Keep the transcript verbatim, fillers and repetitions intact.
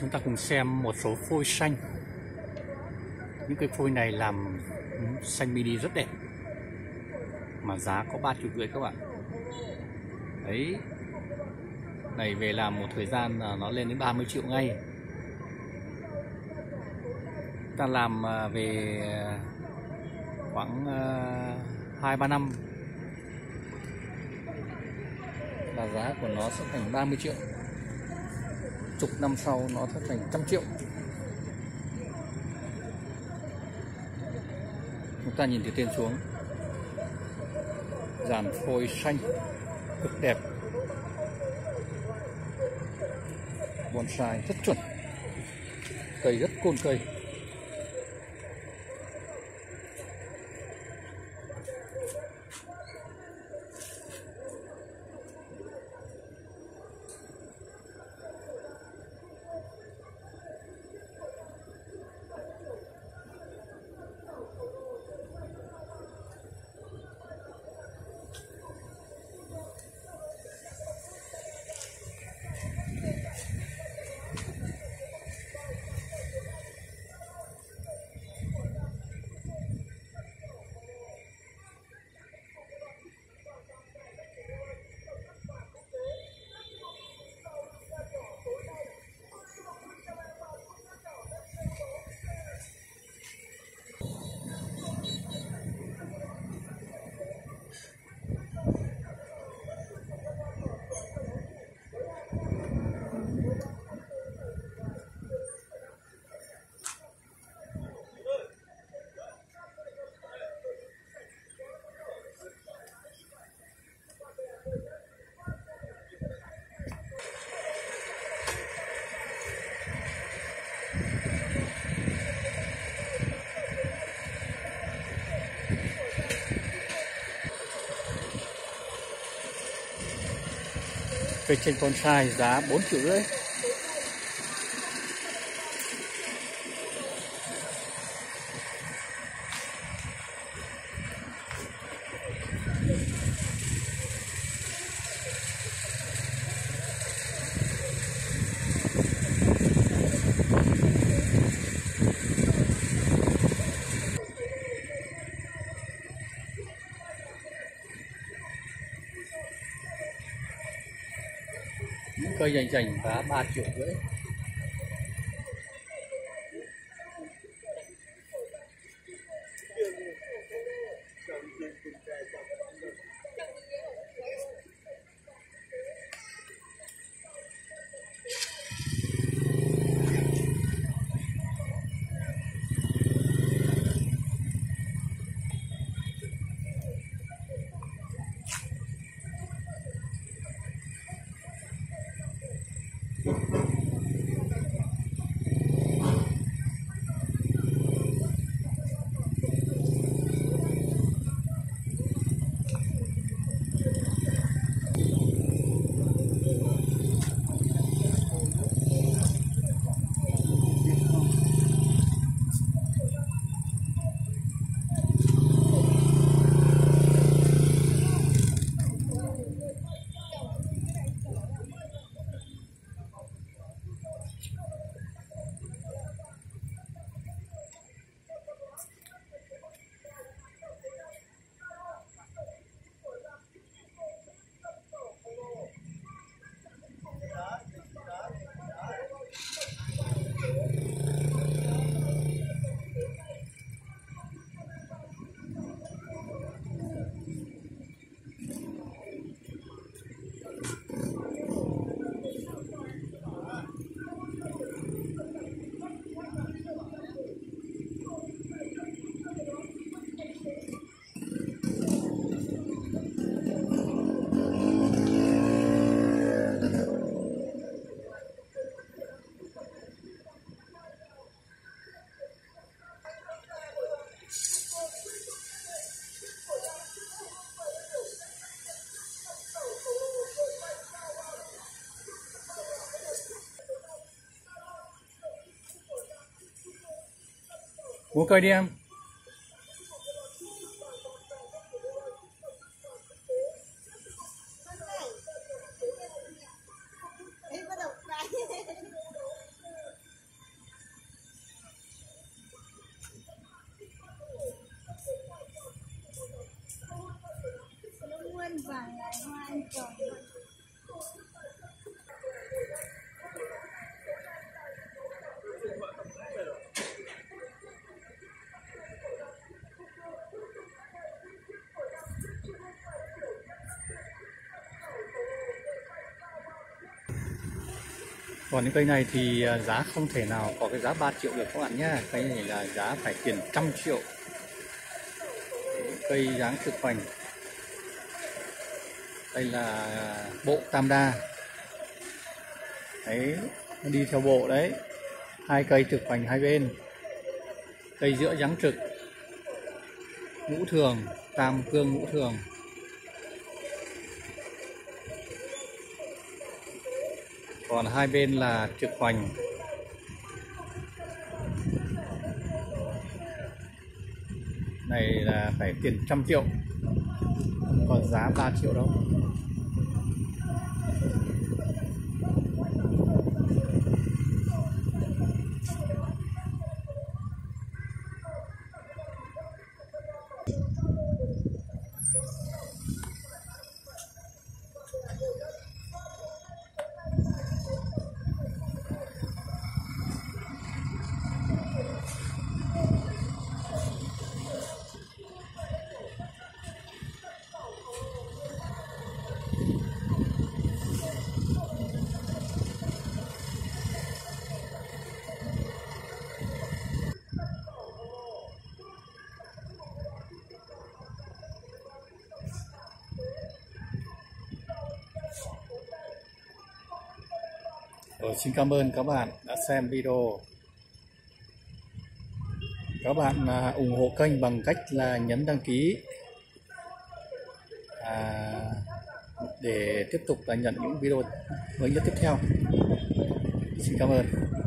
Chúng ta cùng xem một số phôi xanh. Những cái phôi này làm xanh mini rất đẹp, mà giá có ba triệu rưỡi các bạn. Đấy, này về làm một thời gian là nó lên đến ba mươi triệu ngay. Ta làm về khoảng hai ba năm là giá của nó sẽ thành ba mươi triệu. Chục năm sau nó sẽ thành trăm triệu. Chúng ta nhìn từ trên xuống, dàn phôi xanh cực đẹp, bonsai rất chuẩn, cây rất côn cây. Cây chanh bonsai giá bốn triệu rưỡi. Những cây dành dành giá ba triệu rưỡi. Mua cây đi em. Còn những cây này thì giá không thể nào có cái giá ba triệu được các bạn nhé. Cây này là giá phải tiền trăm triệu. Cây dáng trực hoành. Đây là bộ tam đa. Đấy, nó đi theo bộ đấy. Hai cây trực hoành hai bên. Cây giữa dáng trực. Ngũ thường, tam cương ngũ thường. Còn hai bên là trực hoành. Này là phải tiền trăm triệu, không còn giá ba triệu đâu. Rồi, xin cảm ơn các bạn đã xem video. Các bạn à, ủng hộ kênh bằng cách là nhấn đăng ký à, để tiếp tục là nhận những video mới nhất tiếp theo. Xin cảm ơn.